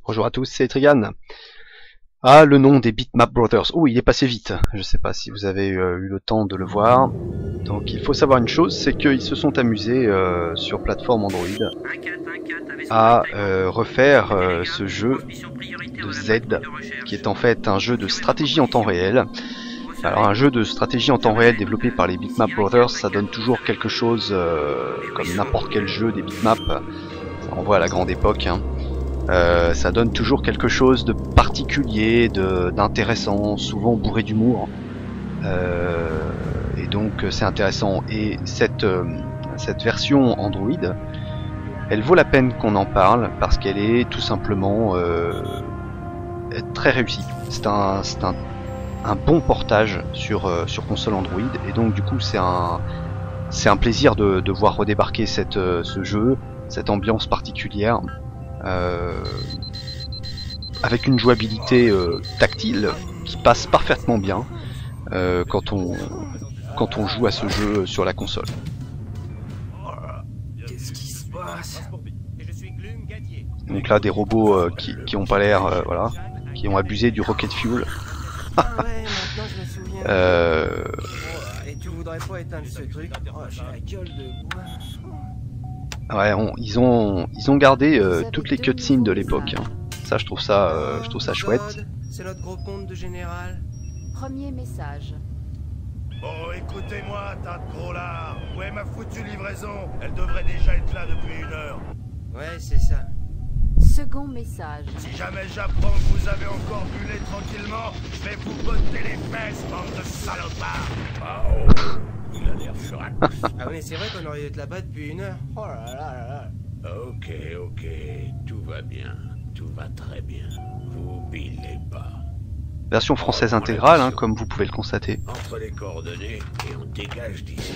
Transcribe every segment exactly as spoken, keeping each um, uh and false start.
Bonjour à tous, c'est Trigan. Ah, le nom des Bitmap Brothers. Oh, il est passé vite. Je sais pas si vous avez euh, eu le temps de le voir. Donc il faut savoir une chose, c'est qu'ils se sont amusés euh, sur plateforme Android à euh, refaire euh, ce jeu de Z, qui est en fait un jeu de stratégie en temps réel. Alors un jeu de stratégie en temps réel développé par les Bitmap Brothers, ça donne toujours quelque chose euh, comme n'importe quel jeu des bitmaps. Ça renvoie à la grande époque. Hein. Euh, ça donne toujours quelque chose de particulier, d'intéressant, souvent bourré d'humour. Euh, et donc c'est intéressant. Et cette, euh, cette version Android, elle vaut la peine qu'on en parle parce qu'elle est tout simplement euh, très réussie. C'est un, un, un bon portage sur, euh, sur console Android. Et donc du coup c'est un, c'est un plaisir de, de voir redébarquer cette, euh, ce jeu, cette ambiance particulière. Euh, avec une jouabilité euh, tactile qui passe parfaitement bien euh, quand on quand on joue à ce jeu sur la console. Qu'est-ce qui se passe? Donc là des robots euh, qui, qui ont pas l'air euh, voilà, qui ont abusé du rocket fuel. Ah ouais, maintenant je me souviens. euh... Et tu voudrais pas éteindre ce truc? Oh, j'ai la gueule de bois. Ouais, on, ils ont ils ont gardé euh, toutes les cutscenes de l'époque. Hein. Ça, je trouve ça, euh, je trouve ça chouette. C'est notre gros compte de général. Premier message. Bon, écoutez-moi, tas de gros lard. Où est ma foutue livraison? Elle devrait déjà être là depuis une heure. Ouais, c'est ça. Second message. Si jamais j'apprends que vous avez encore bullé tranquillement, je vais vous botter les fesses, bande de salopards. Oh, il a l'air furax. Ah oui, mais c'est vrai qu'on aurait dû être là-bas depuis une heure. Oh là là là là. Ok, ok, tout va bien, tout va très bien. Vous billez pas. Version française intégrale, hein, comme vous pouvez le constater. Entre les coordonnées et on dégage d'ici.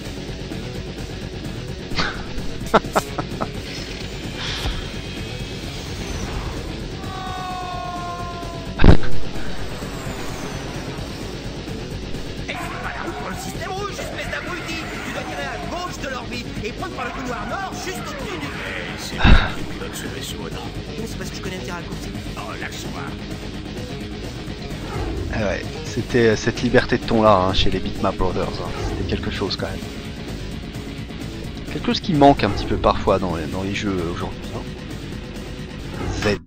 Et prendre par le couloir nord, juste au-dessus du... C'est moi qui pilote ce vaisseau, non? C'est parce que je connais tes raccourcis. Oh, lâche-moi. Ah ouais, c'était cette liberté de ton là hein, chez les Bitmap Brothers. Hein. C'était quelque chose quand même. Quelque chose qui manque un petit peu parfois dans les, dans les jeux aujourd'hui. Hein. Z.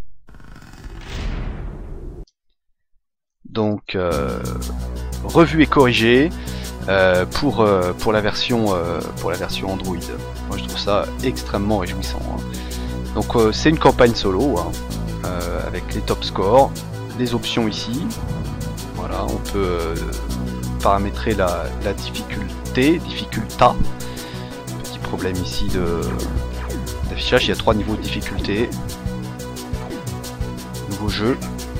Donc, euh, revu et corrigé. Euh, pour, euh, pour, la version, euh, pour la version Android. Moi je trouve ça extrêmement réjouissant. Hein. Donc euh, c'est une campagne solo hein, euh, avec les top scores, les options ici. Voilà, on peut euh, paramétrer la, la difficulté, difficulta. Petit problème ici de d'affichage, il y a trois niveaux de difficulté. Nouveau jeu.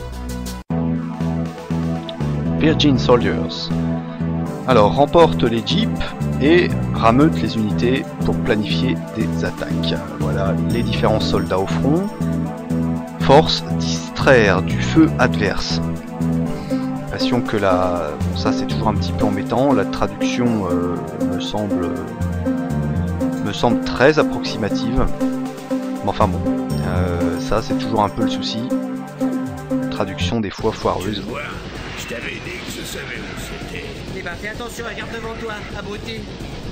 Virgin Soldiers. Alors, remporte les jeeps et rameute les unités pour planifier des attaques. Voilà les différents soldats au front. Force distraire du feu adverse. L'impression que la... Bon, ça c'est toujours un petit peu embêtant. La traduction euh, me semble me semble très approximative. Mais enfin bon, euh, ça c'est toujours un peu le souci. La traduction des fois foireuse. Je t'avais dit que je savais où c'était. Eh ben fais attention, regarde devant toi, abruti.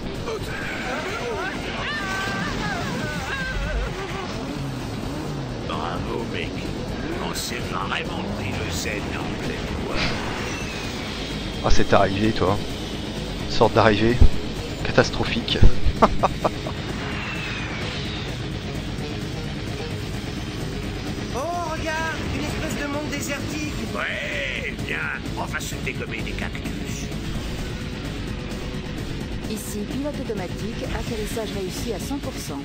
Bravo mec, on s'est vraiment pris le zen en pleine voie. Ah c'est arrivé toi. Une sorte d'arrivée catastrophique. Oh regarde, une espèce de monde désertique. Ouais, bien, on va se dégommer des cactus. Ici, pilote automatique, atterrissage réussi à cent pour cent.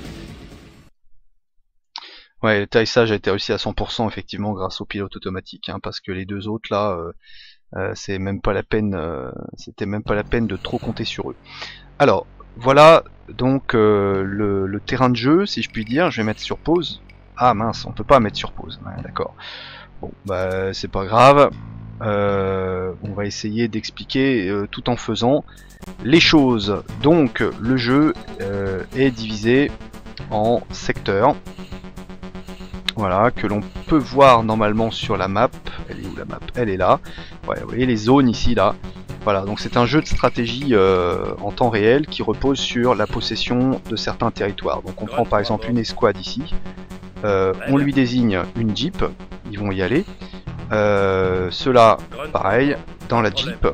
Ouais, l'atterrissage a été réussi à cent pour cent effectivement grâce au pilote automatique, hein, parce que les deux autres là, euh, euh, c'est même pas la peine, euh, c'était même pas la peine de trop compter sur eux. Alors voilà donc euh, le, le terrain de jeu, si je puis dire. Je vais mettre sur pause. Ah mince, on peut pas mettre sur pause. Ouais, d'accord. Bon, bah c'est pas grave. Euh, on va essayer d'expliquer euh, tout en faisant les choses. Donc le jeu euh, est divisé en secteurs. Voilà, que l'on peut voir normalement sur la map. Elle est où la map? Elle est là. Ouais, vous voyez les zones ici, là. Voilà, donc c'est un jeu de stratégie euh, en temps réel qui repose sur la possession de certains territoires. Donc on prend par exemple une escouade ici. Euh, on lui désigne une Jeep. Ils vont y aller. Euh, Ceux-là, pareil, dans la Jeep.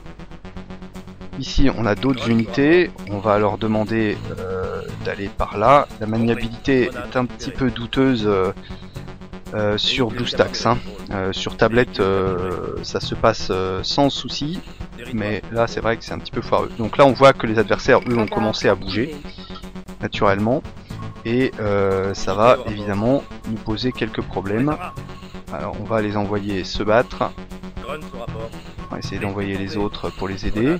Ici, on a d'autres unités. On va leur demander euh, d'aller par là. La maniabilité est un petit peu douteuse euh, euh, sur BlueStacks. Hein. Euh, sur tablette, euh, ça se passe euh, sans souci. Mais là, c'est vrai que c'est un petit peu foireux. Donc là, on voit que les adversaires, eux, ont commencé à bouger, naturellement. Et euh, ça va, évidemment, nous poser quelques problèmes. Alors, on va les envoyer se battre. On va essayer d'envoyer les autres pour les aider.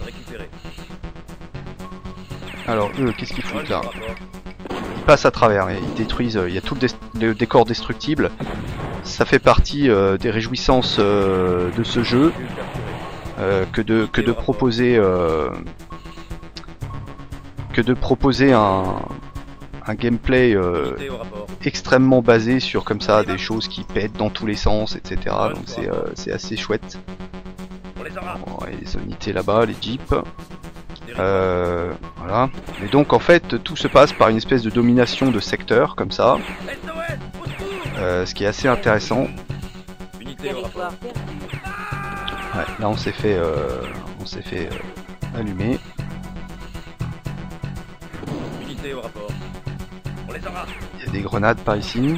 Alors eux, qu'est-ce qu'ils foutent là? Ils passent à travers, ils détruisent, il y a tout le, dé le décor destructible. Ça fait partie euh, des réjouissances euh, de ce jeu euh, que, de, que de proposer euh, que de proposer un, un gameplay euh, extrêmement basé sur comme ça des choses qui pètent dans tous les sens, et cetera. Donc c'est euh, c'est assez chouette. Bon, et les unités là-bas, les jeeps. Euh, voilà. Et donc en fait tout se passe par une espèce de domination de secteur comme ça. Euh, ce qui est assez intéressant. Ouais, là on s'est fait euh, on s'est fait euh, allumer. Il y a des grenades par ici.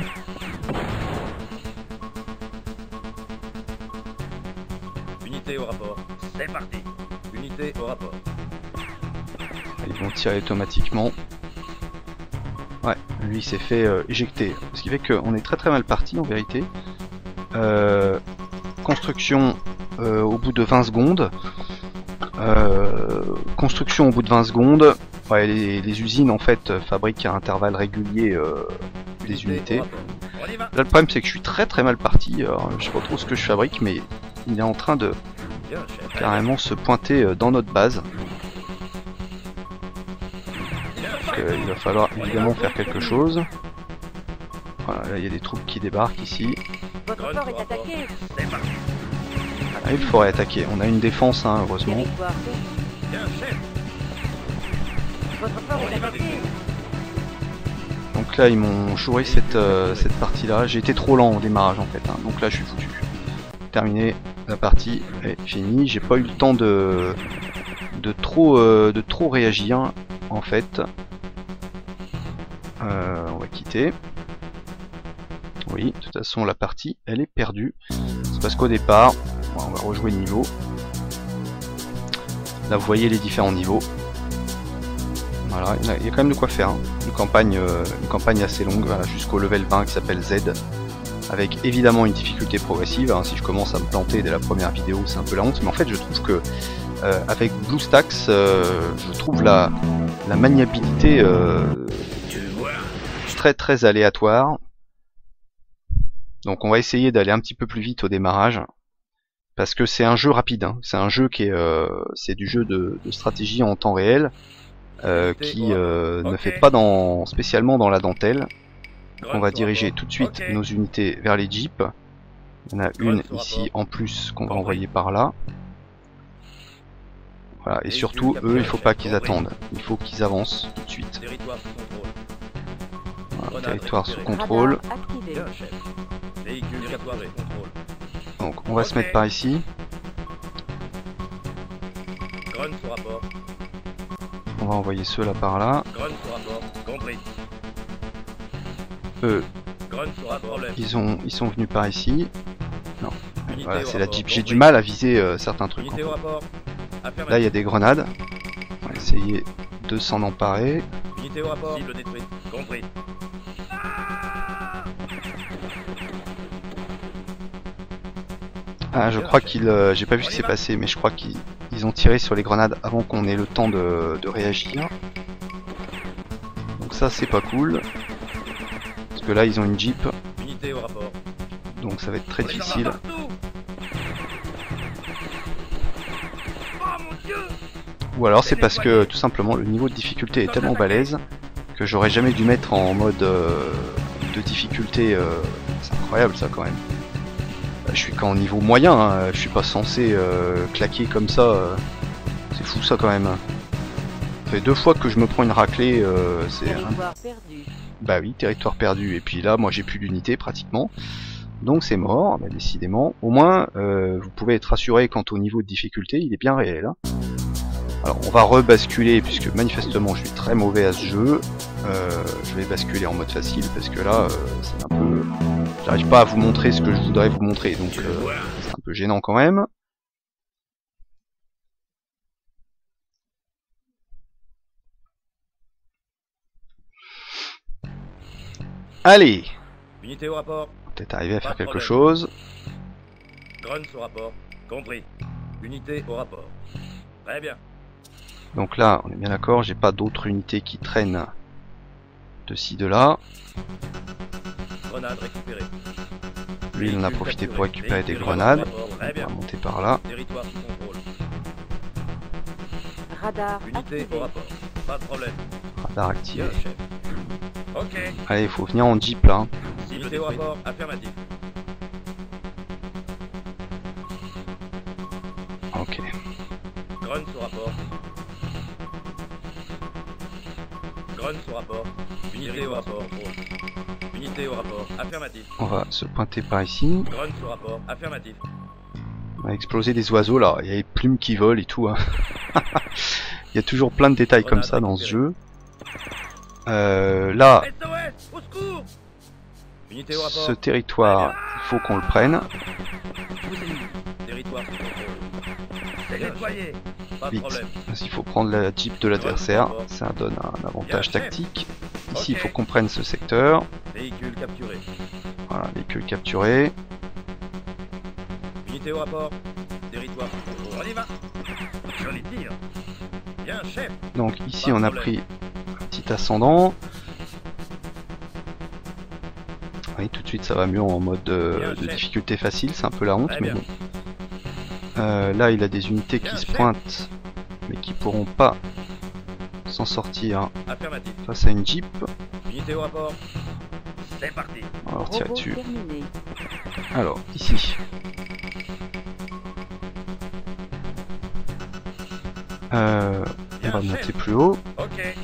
Unité au rapport. C'est parti. Unité au rapport. Ils vont tirer automatiquement. Ouais, lui s'est fait euh, éjecter. Ce qui fait qu'on est très très mal parti en vérité. Euh, construction euh, au bout de vingt secondes. Euh, construction au bout de vingt secondes. Ouais, les, les usines en fait fabriquent à intervalles réguliers euh, des unités. Là le problème c'est que je suis très très mal parti. Alors, je sais pas trop ce que je fabrique, mais il est en train de carrément se pointer dans notre base. Euh, il va falloir évidemment faire quelque chose. Voilà, là il y a des troupes qui débarquent ici. Votre fort est attaqué. Ah, il faudrait attaquer. On a une défense, hein, heureusement. Votre fort est attaqué. Donc là ils m'ont joué cette, euh, cette partie là. J'ai été trop lent au démarrage en fait. Hein. Donc là je suis foutu. Terminé, la partie est finie. J'ai pas eu le temps de, de, trop, euh, de trop réagir en fait. Euh, on va quitter. Oui, de toute façon la partie elle est perdue. C'est parce qu'au départ, on va rejouer le niveau. Là vous voyez les différents niveaux. Voilà, il y a quand même de quoi faire. Hein. Une campagne, euh, une campagne assez longue, voilà, jusqu'au level vingt qui s'appelle Z. Avec évidemment une difficulté progressive. Hein. Si je commence à me planter dès la première vidéo, c'est un peu la honte. Mais en fait je trouve que euh, avec BlueStacks, euh, je trouve la, la maniabilité euh, très très aléatoire. Donc on va essayer d'aller un petit peu plus vite au démarrage. Parce que c'est un jeu rapide. Hein. C'est un jeu qui est, euh, c'est du jeu de, de stratégie en temps réel. Euh, qui euh, ne fait pas dans, spécialement dans la dentelle. On va diriger tout de suite nos unités vers les jeeps. Il y en a une ici en plus qu'on va envoyer par là. Voilà, et surtout eux il faut pas qu'ils attendent, il faut qu'ils avancent tout de suite. Voilà, territoire sous contrôle. Donc on va se mettre par ici. On va envoyer ceux là par là. Eux, ils, ont, ils sont venus par ici. Non, voilà, c'est la Jeep. J'ai du mal à viser euh, certains trucs. En fait. Là, il y a des grenades. On va essayer de s'en emparer. Ah, je crois qu'ils... Euh, j'ai pas vu ce qui s'est passé, mais je crois qu'ils ils ont tiré sur les grenades avant qu'on ait le temps de, de réagir. Donc ça, c'est pas cool. Parce que là, ils ont une Jeep. Donc ça va être très difficile. Ou alors c'est parce que tout simplement le niveau de difficulté est tellement balèze que j'aurais jamais dû mettre en mode euh, de difficulté euh, incroyable ça quand même. Euh, je suis qu'en niveau moyen, hein. Je suis pas censé euh, claquer comme ça. Euh. C'est fou ça quand même. Ça fait deux fois que je me prends une raclée. Euh, c'est un... Territoire perdu. Bah oui, territoire perdu. Et puis là, moi j'ai plus d'unité pratiquement. Donc c'est mort, bah, décidément. Au moins, euh, vous pouvez être rassuré quant au niveau de difficulté, il est bien réel. Hein. Alors on va rebasculer, puisque manifestement je suis très mauvais à ce jeu. Euh, je vais basculer en mode facile, parce que là, euh, c'est un peu... J'arrive pas à vous montrer ce que je voudrais vous montrer, donc euh, c'est un peu gênant quand même. Allez, Unité au rapport. peut-être arriver à Pas faire de quelque problème. chose. Grunts au rapport. Compris. Unité au rapport. Très bien. Donc là, on est bien d'accord, j'ai pas d'autres unités qui traînent de ci, de là. Grenade récupérée. Lui, il en a Véhicule profité capturé. pour récupérer des Véhicule grenades. au rapport. On Très bien. va monter par là. Territoire sous contrôle. Radar Unité activé. au rapport. Pas de problème. Radar activé. Bien, chef. Ok. Allez, il faut venir en jeep là. Unité au rapport. Affirmatif. Ok. Grunts au rapport. Grunts au rapport. Unité au rapport. Unité au rapport. Affirmatif. On va se pointer par ici. Grunts au rapport. Affirmatif. On va exploser des oiseaux là. Il y a les plumes qui volent et tout. Hein. Il y a toujours plein de détails comme ça dans ce jeu. Euh, là, S O S. Au secours. Unité au rapport. ce territoire, il faut qu'on le prenne. Territoire sous contrôle. C'est nettoyé. Pas de Vite. problème. Parce qu'il faut prendre la jeep de l'adversaire. Ça donne un avantage tactique. Ici, il faut qu'on prenne ce secteur. Véhicule capturé. Voilà, véhicule capturé. Unité au rapport. Territoire sous contrôle. On y va. Joli tir. Bien, chef. Donc ici, on a pris un petit ascendant. Oui, tout de suite, ça va mieux en mode euh, de difficulté facile. C'est un peu la honte, Très mais bien. bon. Euh, là, il a des unités qui Bien, se chef. pointent, mais qui pourront pas s'en sortir Affirmatif. face à une jeep. Unité au rapport. C'est parti. On va leur tirer Robot dessus. terminé. Alors, ici. Euh, on Bien, va chef. monter plus haut. Ok.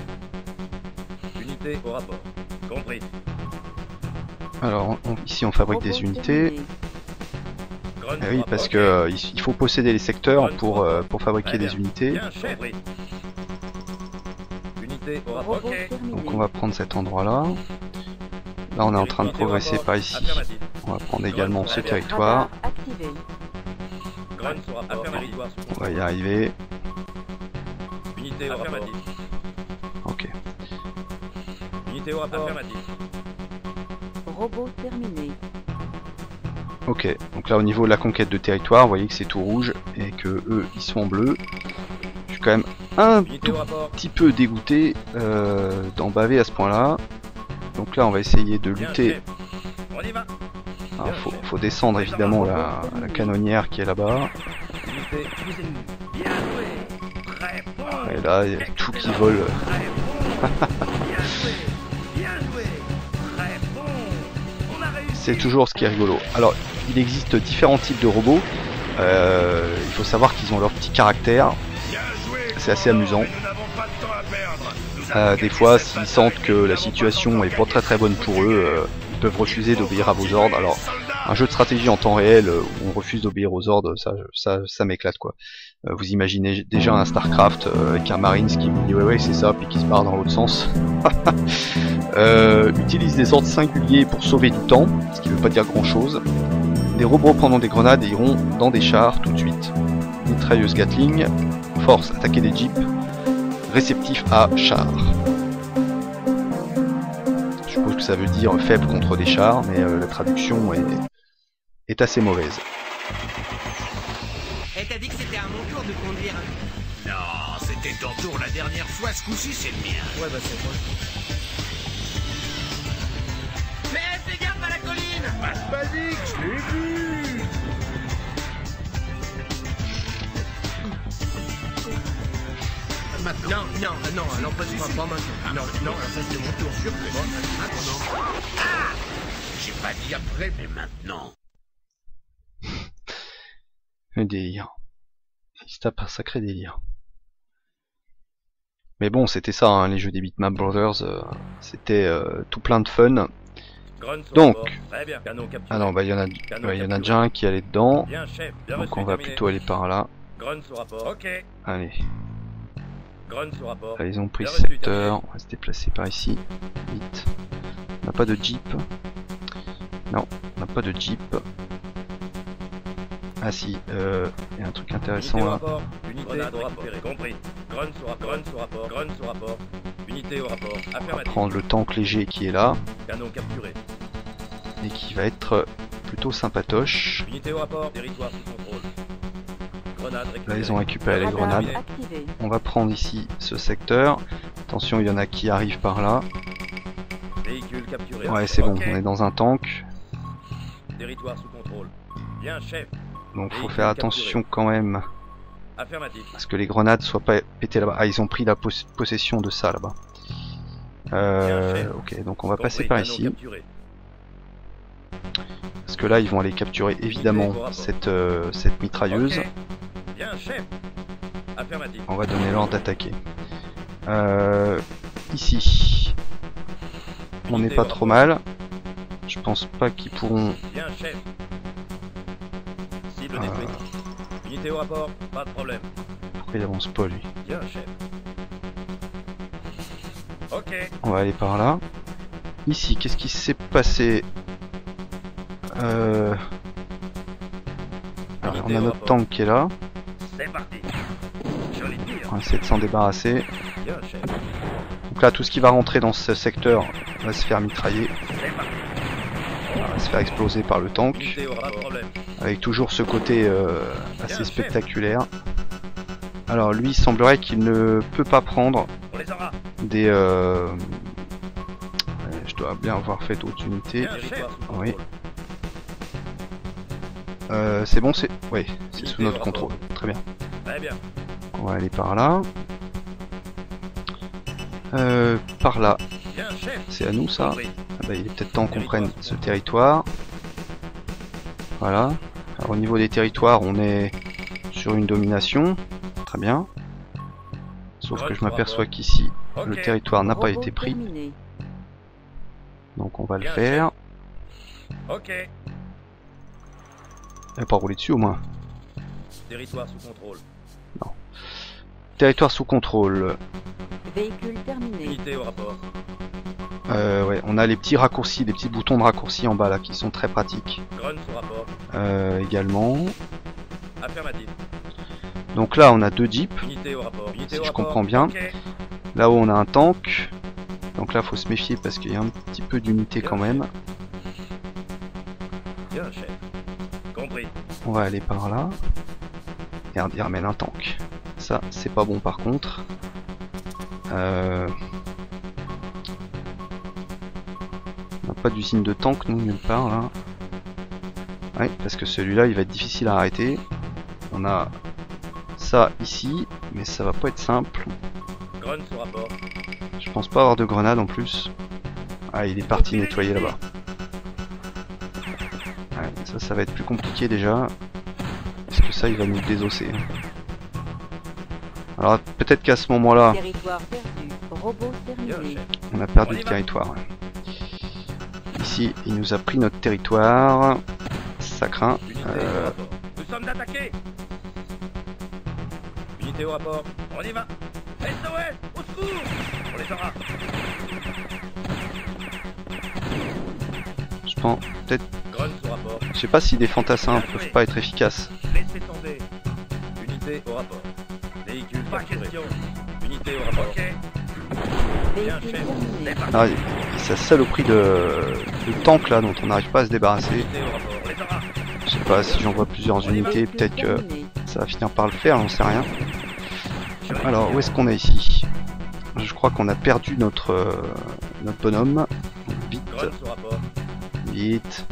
Unité au rapport. Compris. Alors, on- ici, on fabrique Robot des unités. terminé. Grunts Eh au oui, rapport. parce Ok. que euh, il il faut posséder les secteurs pour, euh, pour fabriquer Très des bien. unités. Bien, chef. Unité au rapport. Robot Ok. terminé. Donc on va prendre cet endroit-là. Là, on est en train de Unité au progresser rapport. par ici. Affirmatif. On va prendre également ce Radar territoire. Radar activé. Grunts au rapport. Territoire sous On contrôle. va y arriver. Unité au rapport. Ok. Unité au rapport. Affirmatif. Robot terminé. Ok. Donc là, au niveau de la conquête de territoire, vous voyez que c'est tout rouge et que eux, ils sont bleus. Je suis quand même un Unité tout au rapport. petit peu dégoûté euh, d'en baver à ce point-là. Donc là, on va essayer de Bien, lutter. chef. On y va. Alors, faut, faut descendre évidemment la, la canonnière qui est là-bas. Unité. Bien joué. Très bon. Et là, il y a tout qui vole. Très bon. Bien joué. Bien joué. Très bon. On a réussi. C'est toujours ce qui est rigolo. Alors, il existe différents types de robots. Euh, il faut savoir qu'ils ont leur petit caractère. Bien joué. C'est assez amusant. Nous n'avons pas de temps à perdre. Nous Euh, avons des quelque fois, chose s'ils à sentent faire. que la situation est pas très très bonne pour eux, euh, ils peuvent refuser d'obéir à vos ordres. Alors, un jeu de stratégie en temps réel euh, où on refuse d'obéir aux ordres, ça, ça, ça m'éclate quoi. Euh, vous imaginez déjà un Starcraft euh, avec un Marines qui vous dit ouais ouais c'est ça, puis qui se barre dans l'autre sens. euh, utilise des ordres singuliers pour sauver du temps, ce qui veut pas dire grand chose. Des robots prendront des grenades et iront dans des chars tout de suite. Mitrailleuse Gatling, force attaquer des jeeps, réceptif à chars. Je suppose que ça veut dire faible contre des chars, mais euh, la traduction est, est assez mauvaise. Et t'as dit que c'était à mon tour de conduire. Non, c'était ton tour la dernière fois, ce coup-ci c'est le mien. Ouais, bah c'est moi. Mais fais gaffe à la colline. Pas de panique, je l'ai vu. Maintenant. Non, non, non, non, pas, pas, pas maintenant. Non, non, ça c'est mon tour. Sûr que bon, attends. J'ai pas dit après, mais maintenant. Le délire. Il se tape un sacré délire. Mais bon, c'était ça, hein, les jeux des Bitmap Brothers, euh, c'était euh, tout plein de fun. Donc, ah non, bah il y en a, ouais, y en a déjà un qui allait dedans, donc on va plutôt aller par là. Allez. Là, ils ont pris ce secteur, on va se déplacer par ici, vite. On n'a pas de jeep. Non, on n'a pas de jeep. Ah si, euh, il y a un truc intéressant là. On va prendre le tank léger qui est là. Et qui va être plutôt sympatoche. Là ils ont récupéré les grenades. On va prendre ici ce secteur. Attention, il y en a qui arrivent par là. Ouais, c'est bon, on est dans un tank. Donc faut faire attention quand même à ce que les grenades soient pas pétées là-bas. Ah, ils ont pris la pos possession de ça là-bas. Euh, ok, donc on va passer par ici. Parce que là ils vont aller capturer évidemment cette, euh, cette mitrailleuse. On va donner l'ordre d'attaquer. Euh, ici, on n'est pas trop mal. Je pense pas qu'ils pourront... Euh... Unité au rapport, pas de problème. Pourquoi il avance pas lui? Bien, chef. Ok. On va aller par là. Ici, qu'est-ce qui s'est passé? euh... Alors, on a notre tank qui est là. C'est parti. Joli tir. On va essayer de s'en débarrasser. Bien, chef. Donc là, tout ce qui va rentrer dans ce secteur va se faire mitrailler. C'est parti. On va se faire exploser par le tank. Unité aura pas de problème. Avec toujours ce côté euh, assez spectaculaire. Alors lui, il semblerait qu'il ne peut pas prendre On les aura. des... Euh... Je dois bien avoir fait d'autres unités. Bien, chef. Oui. Euh, c'est bon, c'est... Oui, c'est sous notre contrôle. Très bien. Très bien. On va aller par là. Euh, par là. Bien, chef. C'est à nous ça. Compris. Ah bah, il est peut-être temps qu'on prenne ce territoire. Voilà. Alors, au niveau des territoires, on est sur une domination. Très bien. Sauf que je m'aperçois qu'ici, Ok. le territoire n'a pas Robot été pris. terminé. Donc on va le Bien, faire. Ok. Elle va pas rouler dessus au moins. Territoire sous contrôle. Territoire sous contrôle. Véhicule terminé. Unité au rapport. Euh, ouais, on a les petits raccourcis, les petits boutons de raccourci en bas là qui sont très pratiques. Drone sous rapport. Euh, également. Affirmatif. Donc là on a deux jeeps. Unité au rapport. Unité Si au je rapport. comprends bien. Ok. Là-haut on a un tank. Donc là faut se méfier parce qu'il y a un petit peu d'unité quand même. Bien, chef. Compris. On va aller par là. Merde, il ramène un tank. Ça, c'est pas bon par contre. Euh... On n'a pas d'usine de tank, nous, nulle part, là. Ouais, parce que celui-là, il va être difficile à arrêter. On a ça ici, mais ça va pas être simple. Drone sous rapport. Je pense pas avoir de grenade en plus. Ah, il est parti nettoyer là-bas. Ouais, ça, ça va être plus compliqué déjà. Est-ce que ça, il va nous désosser? Alors, peut-être qu'à ce moment-là, Territoire perdu. Robot Bien, terminé. chef. on a perdu On y le va. territoire. Ouais. Ici, il nous a pris notre territoire. Ça craint. Unité Euh, au rapport. Nous sommes attaqués. Unité au rapport. On y va. S O S, au secours. On les aura. je pense, peut-être, Drone sous rapport. je sais pas si des fantassins peuvent pas être efficaces. Laissez tomber. Unité au rapport. Véhicule pas question. Unité au rapport. Ok. Bien, Véhicule chef. terminé. C'est parti. Ah, et sa saloperie de, de tank là dont on n'arrive pas à se débarrasser. Unité au rapport. On les aura. Je sais pas si j'envoie plusieurs unités, Véhicule peut-être que terminé. ça va finir par le faire, j'en sais rien. Alors, où est-ce qu'on est ici? Je crois qu'on a perdu notre, euh, notre bonhomme. Vite, Drone sous rapport. vite.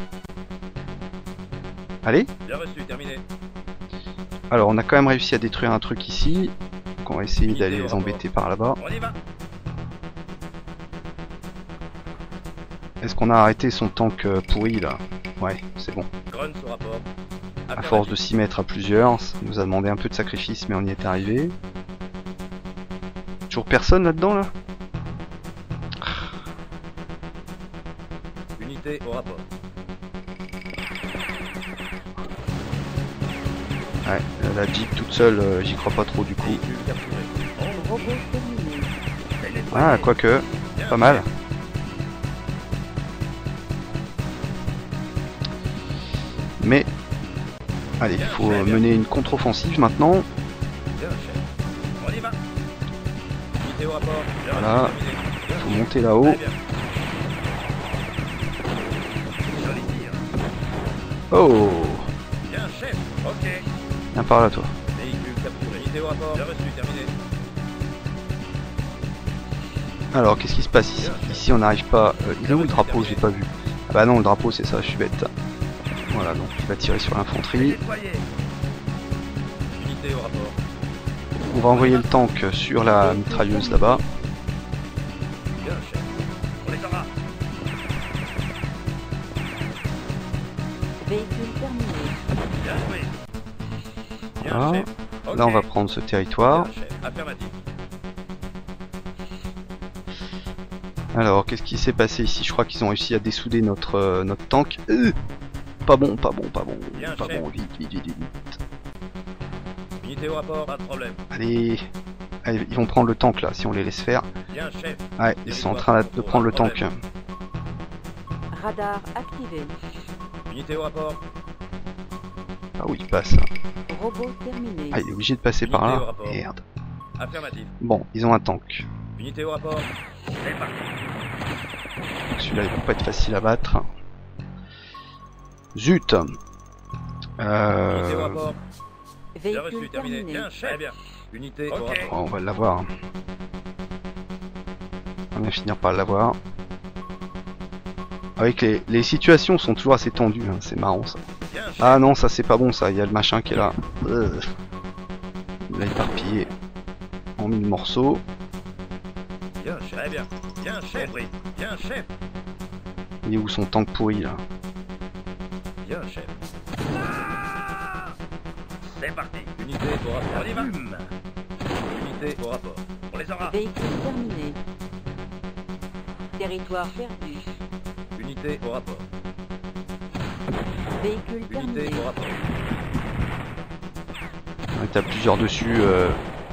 Allez. Bien reçu, terminé. Alors, on a quand même réussi à détruire un truc ici. Donc on va essayer d'aller les embêter par là-bas. On y va. Est-ce qu'on a arrêté son tank euh, pourri là? Ouais, c'est bon. Grunt au rapport. À force de s'y mettre à plusieurs, ça nous a demandé un peu de sacrifice, mais on y est arrivé. Toujours personne là-dedans là? Unité au rapport. Ouais, la Jeep toute seule, euh, j'y crois pas trop du coup. Véhicule capturé. Robot terminé. Ah, quoique, pas mal. Mais, allez, il faut mener une contre-offensive maintenant. Bien, chef. On y va. Unité au rapport. Voilà, il faut monter là-haut. Très bien. Joli tir. Oh, Bien, chef. Ok. viens par là toi. Véhicule capturé. Unité au rapport. Bien reçu, terminé. Alors, qu'est-ce qui se passe ici? Ici, on n'arrive pas... Euh, il est où le drapeau? J'ai pas vu. Ah bah non, le drapeau, c'est ça, je suis bête. Voilà, donc il va tirer sur l'infanterie. Déployé. Unité au rapport. On va envoyer le tank sur la mitrailleuse là-bas. Bien, chef. On les aura. Véhicule terminé. Bien joué. Bien, Voilà. chef. Ok. Là, on va prendre ce territoire. Bien, chef. Affirmatif. Alors, qu'est-ce qui s'est passé ici? Je crois qu'ils ont réussi à dessouder notre, euh, notre tank. Euh, pas bon, pas bon, pas bon. Bien, Pas chef. bon, vite, vite, vite, vite. Unité au rapport, pas de problème. Allez. Allez, ils vont prendre le tank là, si on les laisse faire. Bien, chef. Ouais, ils sont en train de prendre le tank. Radar activé. Unité au rapport. Ah oui, il passe. Robot terminé. Ah, il est obligé de passer par là. Merde. Affirmatif. Bon, ils ont un tank. Unité au rapport. C'est parti. Celui-là, il va pas être facile à battre. Zut. Unité au Euh... rapport. Bien reçu, Véhicule terminé. terminé. Bien, chef. Très bien. Unité au oh, rapport. on va l'avoir. On va finir par l'avoir. Avec les, les situations sont toujours assez tendues, hein. C'est marrant ça. Bien, chef. Ah non, ça c'est pas bon ça, il y a le machin qui est là. Euh. Il l'a éparpillé en mille morceaux. Bien, chef. Très bien. Bien, chef. Compris. Bien, chef. Il est où son tank pourri là? Bien, chef. C'est parti. Unité au rapport. On y va. Unité au rapport. On les aura. Véhicule terminé. Territoire perdu. Unité au rapport. Véhicule Unité terminé. au rapport. Ouais, t'as plusieurs dessus. Euh...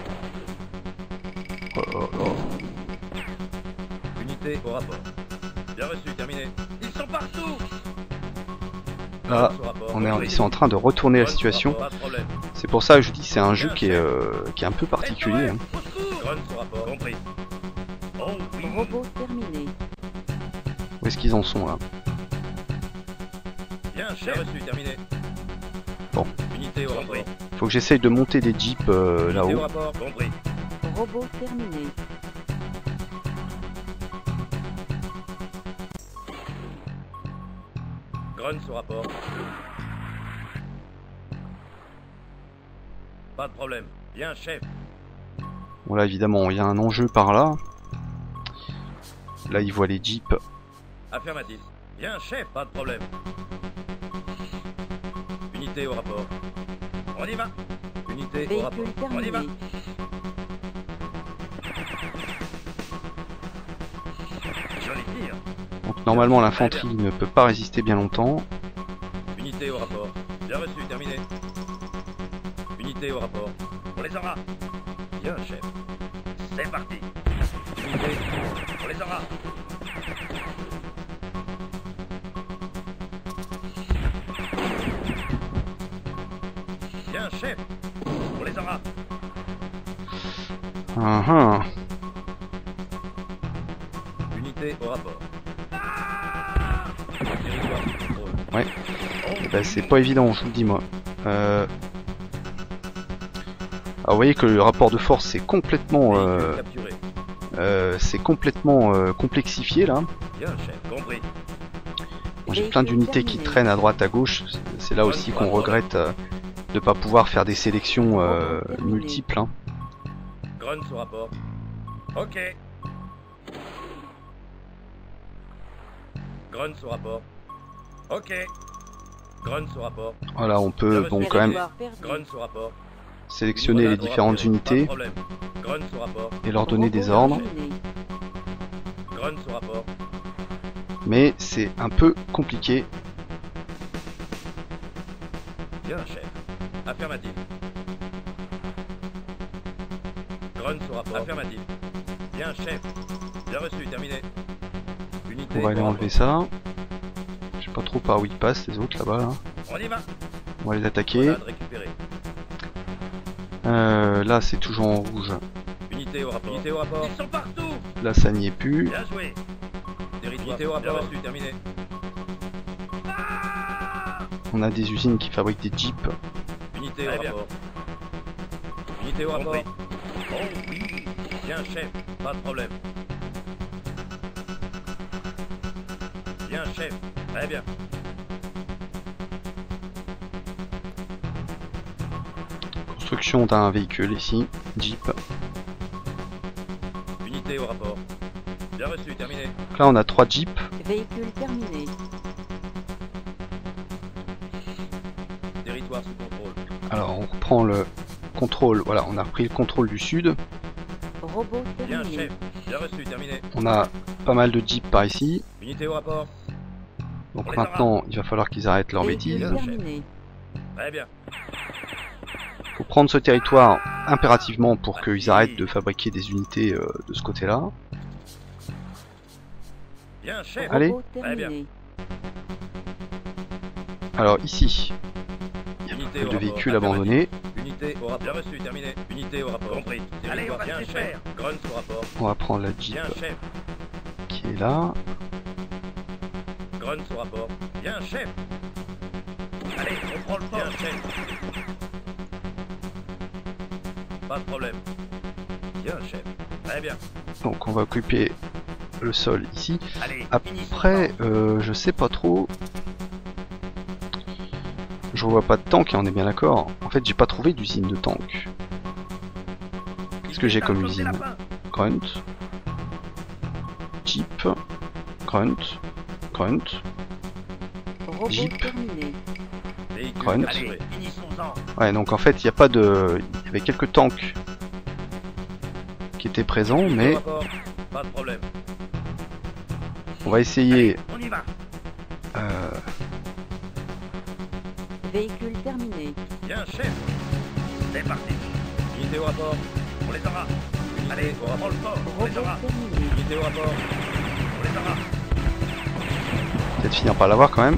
Oh, oh, oh. Unité au rapport. Bien reçu, terminé. Ils sont partout. Là, Au rapport. on est, Compris. ils sont en train de retourner la Grunt au situation. rapport, pas de problème. C'est pour ça que je dis c'est un jeu qui est, euh, qui est un peu particulier. Hein. Au secours. Grunt au rapport. Compris. Oh oui. Robot terminé. Où est-ce qu'ils en sont là? Bien, chef. Bien reçu, terminé. Bon. Unité au rapport. Faut que j'essaye de monter des jeeps euh, Unité au là-haut. rapport. Compris. Robot terminé. Grunt au rapport. Pas de problème. Bien, chef. Bon là évidemment il y a un enjeu par là. Là ils voient les jeeps. Affirmatif. Bien, chef. Pas de problème. Unité au rapport. On y va. Unité au rapport. Véhicule On y va. terminé. Joli tir. Donc normalement l'infanterie ne peut pas résister bien longtemps. Unité au rapport. Bien reçu, terminé. Unité au rapport. On les aura. Bien, chef. C'est parti. Unité. On les aura. Bien, chef. On les aura. Ah, ah. Unité au rapport. Ouais. Bah, c'est pas évident, je vous le dis moi. Euh... Alors, vous voyez que le rapport de force c'est complètement, euh, Capturé. euh, c'est complètement euh, complexifié là. Bien, chef. Compris. Bon, j'ai plein d'unités qui traînent à droite à gauche. C'est là aussi qu'on regrette euh, de pas pouvoir faire des sélections euh, multiples. Hein. Grunt au rapport. Ok. Grunt au rapport. Ok. Grunt au rapport. Voilà, on peut bon quand même Territoire perdu. Grunt au rapport. sélectionner les différentes Pas de unités problème. Grunt au rapport. et leur donner des Robot ordres, terminé. Grunt au rapport. mais c'est un peu compliqué. Bien, chef. Affirmatif. Grunt au rapport. Affirmatif. Bien, chef. Bien reçu, terminé. Unité On va aller au enlever rapport. ça. Je sais pas trop par où ils passent les autres là-bas. Là. On y va. On va les attaquer. Grenade récupérée. Euh, là c'est toujours en rouge. Unité au rapport. Unité au rapport. Ils sont partout. Là ça n'y est plus. Bien joué. Territoire. Unité au rapport. Bien reçu, terminé. On a des usines qui fabriquent des jeeps. Unité au rapport. Unité au rapport. Oh oui. Bien, chef. Pas de problème. Bien, chef. Très bien. Construction d'un véhicule ici. Jeep. Unité au rapport. Bien reçu, terminé. Donc là on a trois jeeps. Véhicule terminé. Territoire sous contrôle. Alors on reprend le contrôle. Voilà, on a repris le contrôle du sud. Robot Bien, terminé. chef. Bien reçu, terminé. On a pas mal de jeeps par ici. Unité au rapport. Donc On les maintenant il va falloir qu'ils arrêtent leurs Véhicule bêtises. terminé. Très bien. Faut prendre ce territoire impérativement pour qu'ils arrêtent de fabriquer des unités euh, de ce côté-là. Bien, chef. Allez. Robot Très bien. terminé. Alors ici, Unité au de rapport. véhicules abandonnés. Unité au rapport. Bien reçu, terminé. Unité au rapport. Compris. Allez, on va bien, chef. Grunt au rapport. On va prendre la jeep Bien, chef. qui est là. Grunt au rapport. Bien, chef. Allez, on prend le fort. Bien, chef. Pas de problème. Bien, chef. Très bien. Donc on va occuper le sol ici. Allez, Après, euh, je sais pas trop. Je vois pas de tank, hein, on est bien d'accord. En fait, j'ai pas trouvé d'usine de tank. Qu'est-ce que j'ai comme usine? Grunt. Jeep. Grunt. Grunt. Robot Jeep. terminé. Véhicule Grunt. capturé. Ouais, donc en fait, il n'y a pas de. Il y avait quelques tanks qui étaient présents, Unité mais au rapport. Pas de problème. on va essayer. On y va. Euh, Véhicule terminé. Bien, chef. C'est parti. Unité au rapport. On les aura. Allez, on rapprend le fort. On les Robot aura. terminé. Unité au rapport. On les aura. Peut-être finir par l'avoir quand même.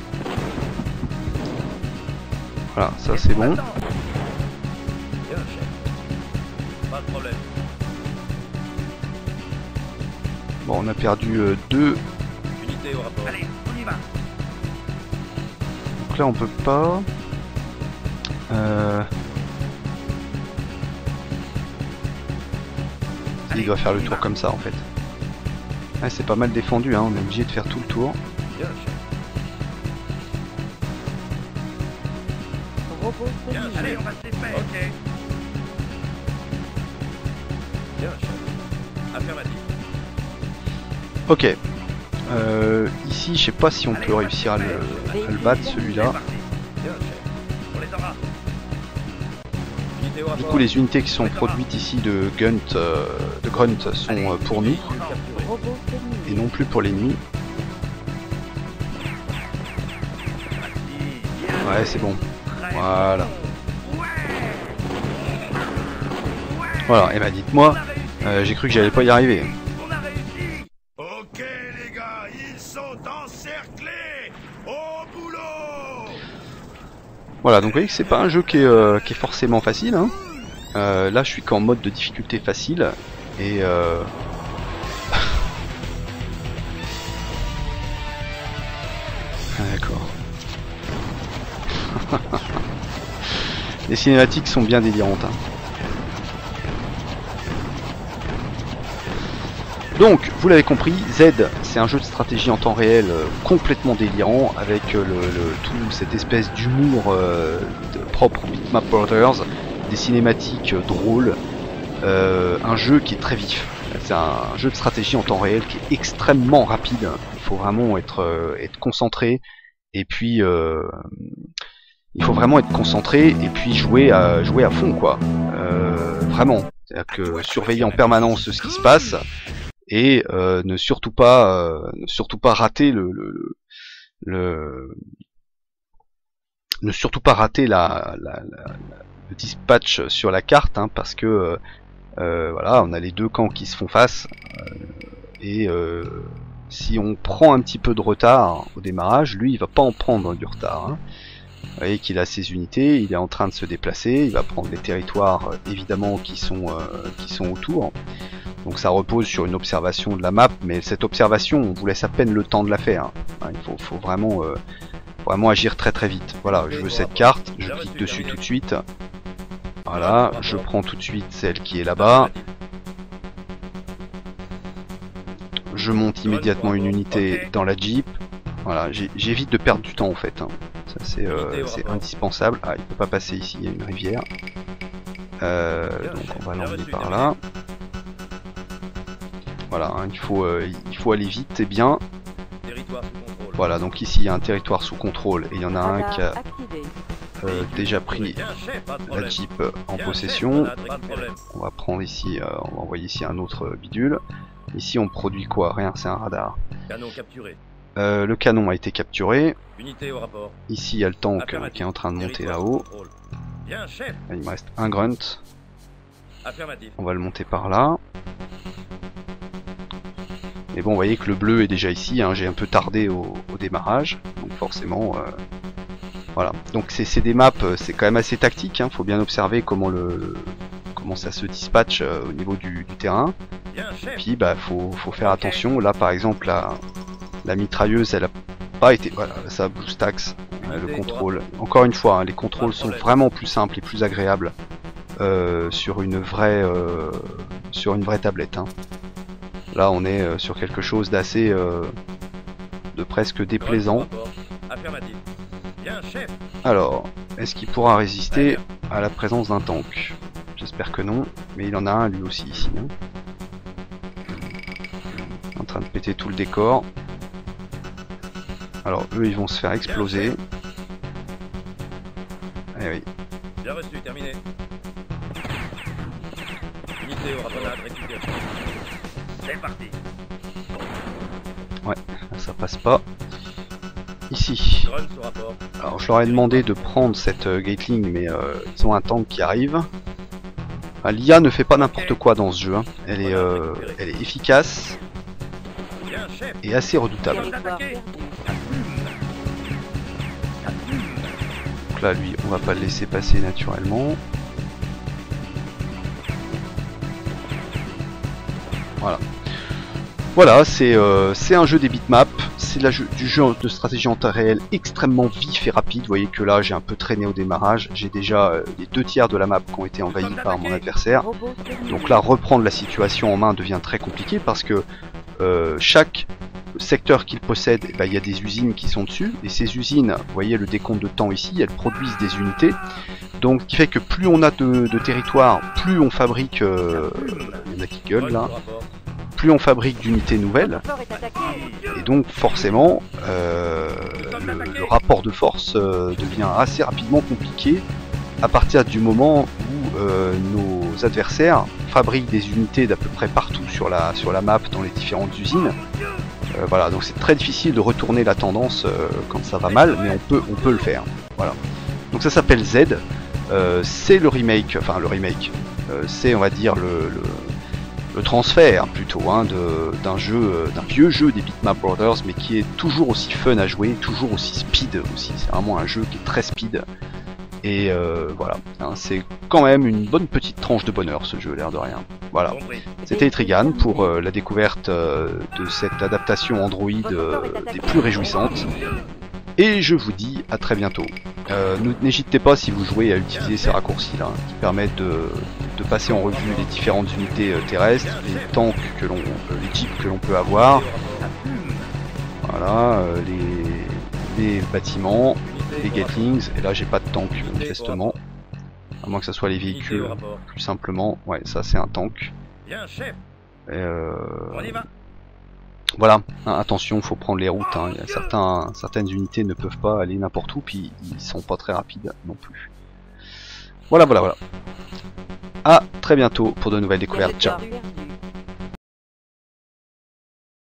Voilà, ça c'est bon. Bien, chef. Pas de problème. Bon, on a perdu euh, deux. Unité au rapport. Allez, on y va. Donc là, on peut pas. Euh... Il doit faire le tour comme ça en fait. Ouais, c'est pas mal défendu, hein. On est obligé de faire tout le tour. Bien, chef. Robot Bien, terminé. allez, on va se les faire. Ok. Bien, chef. Affirmatif. Ok. Euh, ici, je sais pas si on peut réussir à le, à le battre celui-là. Bien, chef. On les aura. Unité au Du rapport. coup, les unités qui sont produites ici de Grunt, euh, de Grunt sont euh, pour nous Véhicule capturé. Robot terminé. et non plus pour l'ennemi. Ouais, c'est bon. Voilà. Voilà. Et bah, dites-moi, euh, j'ai cru que j'allais pas y arriver. On a réussi. Ok les gars, ils sont encerclés. Au boulot. Voilà, donc vous voyez que c'est pas un jeu qui est, euh, qui est forcément facile. Hein. Euh, là, je suis qu'en mode de difficulté facile et euh... ah, d'accord. Les cinématiques sont bien délirantes. Hein. Donc, vous l'avez compris, Z, c'est un jeu de stratégie en temps réel euh, complètement délirant, avec euh, le, le- tout cette espèce d'humour euh, de- propre aux Bitmap Brothers, des cinématiques euh, drôles, euh, un jeu qui est très vif, C'est un jeu de stratégie en temps réel qui est extrêmement rapide. Il faut vraiment être, euh, être concentré et puis euh, il faut vraiment être concentré et puis jouer à, jouer à fond quoi. Euh, vraiment. C'est-à-dire que surveiller en permanence ce qui se passe et euh, ne surtout pas euh, ne surtout pas rater le, le, le ne surtout pas rater la, la, la, le dispatch sur la carte hein, parce que euh, euh, voilà on a les deux camps qui se font face euh, et euh, si on prend un petit peu de retard au démarrage, lui il va pas en prendre du retard hein. Vous voyez qu'il a ses unités, il est en train de se déplacer, il va prendre les territoires euh, évidemment qui sont, euh, qui sont autour. Donc ça repose sur une observation de la map, mais cette observation, on vous laisse à peine le temps de la faire. Hein. Il faut, faut vraiment, euh, vraiment agir très très vite. Voilà, je veux cette carte, je clique dessus tout de suite. Voilà, je prends tout de suite celle qui est là-bas. Je monte immédiatement une unité dans la Jeep. Voilà, j'évite de perdre du temps en fait. Hein. Ça c'est euh, indispensable. Ah, il peut pas passer ici, il y a une rivière. Euh, donc on va l'emmener par là. Voilà, hein, il, faut, euh, il faut aller vite et bien. Voilà, donc ici il y a un territoire sous contrôle et il y en a un qui a euh, déjà pris la Jeep en possession. On va prendre ici, euh, on va envoyer ici un autre bidule. Ici on produit quoi? Rien, c'est un radar. Canon capturé. Euh, le canon a été capturé. Unité au rapport. Ici il y a le tank euh, qui est en train de monter là-haut. Il me reste un grunt. On va le monter par là. Mais bon, vous voyez que le bleu est déjà ici. Hein. J'ai un peu tardé au, au démarrage, donc forcément, euh, voilà. Donc c'est des maps, c'est quand même assez tactique. Hein. Faut bien observer comment le, le comment ça se dispatche euh, au niveau du, du terrain. Et puis bah faut, faut faire attention. Là par exemple la, la mitrailleuse elle a pas été, voilà, ça boost axe, euh, le contrôle. Encore une fois, hein, les contrôles sont vraiment plus simples et plus agréables euh, sur une vraie euh, sur une vraie tablette. Hein. Là on est euh, sur quelque chose d'assez euh, de presque déplaisant. Alors, est-ce qu'il pourra résister à la présence d'un tank? J'espère que non, mais il en a un lui aussi ici. Hein. En train de péter tout le décor. Alors eux ils vont se faire exploser. Eh oui. Bien reçu, terminé. Unité au rapport récupéré. C'est parti. Ouais, ça passe pas. Ici. Alors je leur ai demandé de prendre cette euh, Gatling, mais euh, ils ont un tank qui arrive. Enfin, l'I A ne fait pas n'importe quoi dans ce jeu. Hein. Elle est, euh, elle est efficace et assez redoutable. Donc là, lui, on va pas le laisser passer naturellement. Voilà. Voilà, c'est euh, un jeu des bitmaps, c'est du jeu de stratégie en temps réel extrêmement vif et rapide. Vous voyez que là j'ai un peu traîné au démarrage, j'ai déjà euh, les deux tiers de la map qui ont été envahis par mon adversaire. Donc là reprendre la situation en main devient très compliqué parce que euh, chaque secteur qu'il possède, eh ben, il y a des usines qui sont dessus, et ces usines, vous voyez le décompte de temps ici, elles produisent des unités. Donc ce qui fait que plus on a de, de territoire, plus on fabrique, euh, il y en a qui gueulent là, plus on fabrique d'unités nouvelles, et donc forcément euh, le, le rapport de force euh, devient assez rapidement compliqué à partir du moment où euh, nos adversaires fabriquent des unités d'à peu près partout sur la, sur la map dans les différentes usines. Euh, voilà, donc c'est très difficile de retourner la tendance euh, quand ça va mal, mais on peut, on peut le faire. Voilà. Donc ça s'appelle Z, euh, c'est le remake, enfin le remake, euh, c'est on va dire le, le le transfert plutôt hein, d'un jeu, euh, d'un vieux jeu des Bitmap Brothers, mais qui est toujours aussi fun à jouer, toujours aussi speed aussi. C'est vraiment un jeu qui est très speed. Et euh, voilà, hein, c'est quand même une bonne petite tranche de bonheur ce jeu, l'air de rien. Voilà, c'était Etrigan pour euh, la découverte euh, de cette adaptation Android euh, des plus réjouissantes. Et je vous dis à très bientôt. Euh, N'hésitez pas si vous jouez à utiliser ces raccourcis là, qui permettent de, de passer en revue les différentes unités euh, terrestres, les tanks que l'on, euh, les jeeps que l'on peut avoir, voilà, euh, les, les bâtiments, les Gatlings, et là j'ai pas de tank manifestement, à moins que ça soit les véhicules plus simplement. Ouais, ça c'est un tank. Euh, On y va. voilà, hein, attention, faut prendre les routes. Hein. Il y a certains, certaines unités ne peuvent pas aller n'importe où, puis ils sont pas très rapides non plus. Voilà, voilà, voilà. À très bientôt pour de nouvelles découvertes. Ciao. Territoire